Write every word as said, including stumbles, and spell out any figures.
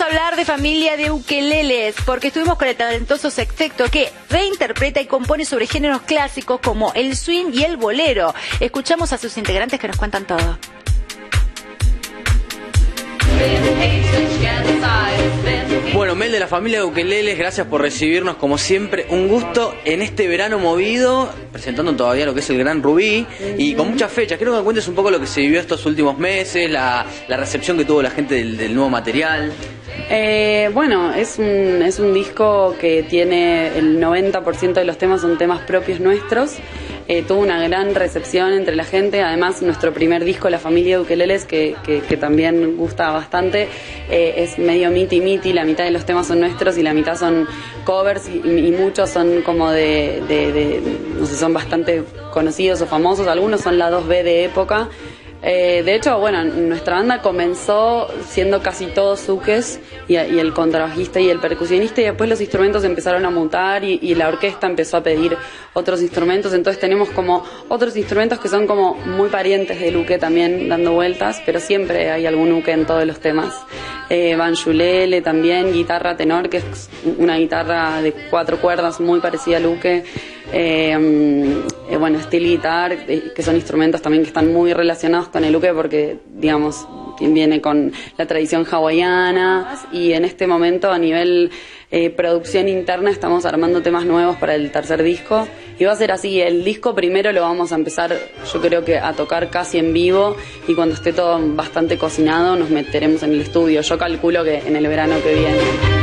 hablar de familia de ukeleles, porque estuvimos con el talentoso sexteto que reinterpreta y compone sobre géneros clásicos como el swing y el bolero. Escuchamos a sus integrantes que nos cuentan todo. Bueno, Mel de la familia de ukeleles, gracias por recibirnos como siempre. Un gusto en este verano movido, presentando todavía lo que es el Gran Rubí y con muchas fechas. Quiero que me cuentes un poco lo que se vivió estos últimos meses, la, la recepción que tuvo la gente del, del nuevo material. Eh, bueno, es un, es un disco que tiene el noventa por ciento de los temas son temas propios nuestros. Eh, tuvo una gran recepción entre la gente. Además, nuestro primer disco, La Familia de Ukeleles, que, que, que también gusta bastante, eh, es medio miti miti. La mitad de los temas son nuestros y la mitad son covers y, y muchos son como de, de, de, no sé, son bastante conocidos o famosos. Algunos son la dos B de época. Eh, de hecho, bueno, nuestra banda comenzó siendo casi todos ukes y, y el contrabajista y el percusionista, y después los instrumentos empezaron a mutar y, y la orquesta empezó a pedir otros instrumentos. Entonces tenemos como otros instrumentos que son como muy parientes del uke también dando vueltas, pero siempre hay algún uke en todos los temas. Eh, banjulele también, guitarra tenor, que es una guitarra de cuatro cuerdas muy parecida al uke. Eh, eh, bueno, steel guitar, eh, que son instrumentos también que están muy relacionados con el uke porque, digamos, viene con la tradición hawaiana. Y en este momento, a nivel eh, producción interna, estamos armando temas nuevos para el tercer disco y va a ser así. El disco primero lo vamos a empezar, yo creo que a tocar casi en vivo, y cuando esté todo bastante cocinado nos meteremos en el estudio. Yo calculo que en el verano que viene.